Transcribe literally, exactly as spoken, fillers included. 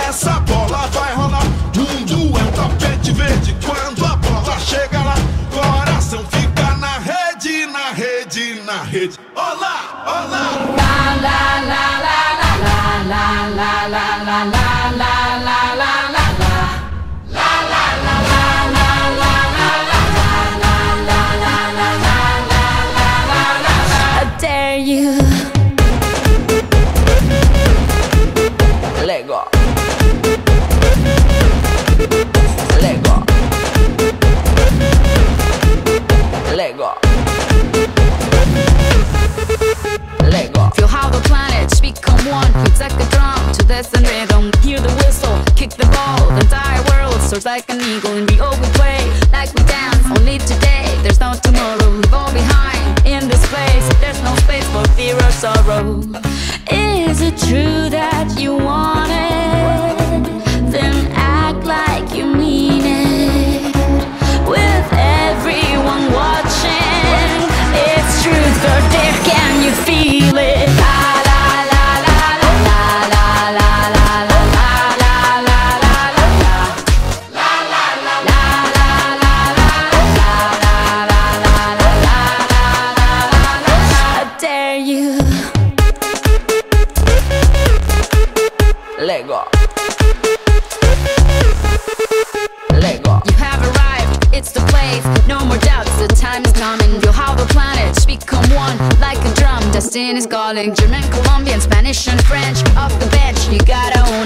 essa bola vai rolar. Mundo é um tapete verde. Quando a bola chega lá, coração fica na rede, na rede, na rede. Olá, olá. La la la la la la la la la la la la la la la. Dare you? Lego. Lego. Lego. Lego. Feel how the planets become one. It's like a drum to this and rhythm. Hear the whistle, kick the ball. The entire world soars like an eagle. And we all we play like we dance. Only today, there's no tomorrow. Leave all behind in this place. There's no space for fear or sorrow. Is it true that you want it? Then act like you mean it. With everyone watching, it's truth or dare. Can you feel it? La la la la la la la la la la la la la la. La la la la la la la la la la la. I dare you. Lego. Lego. You have arrived, it's the place. No more doubts, the time is coming. Feel how the planets become one, like a drum. Destiny is calling. German, Colombian, Spanish and French. Off the bench, you gotta